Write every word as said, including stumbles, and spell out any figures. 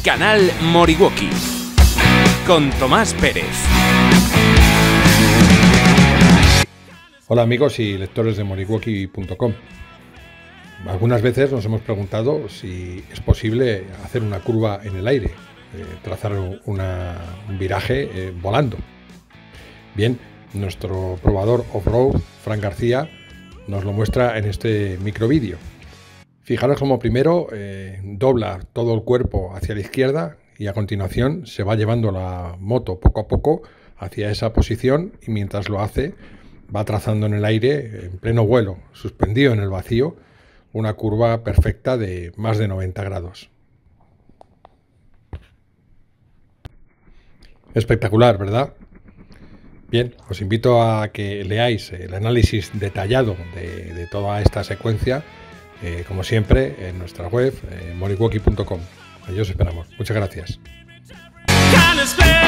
Canal Moriwaki con Tomás Pérez. Hola amigos y lectores de moriwaki punto com. Algunas veces nos hemos preguntado si es posible hacer una curva en el aire, eh, trazar una, un viraje eh, volando. Bien, nuestro probador off-road, Fran García, nos lo muestra en este microvídeo. Fijaros como primero eh, dobla todo el cuerpo hacia la izquierda y a continuación se va llevando la moto poco a poco hacia esa posición, y mientras lo hace va trazando en el aire, en pleno vuelo, suspendido en el vacío, una curva perfecta de más de noventa grados. Espectacular, ¿verdad? Bien, os invito a que leáis el análisis detallado de, de toda esta secuencia, eh, como siempre, en nuestra web, eh, moriwaki punto com. Allí os esperamos. Muchas gracias.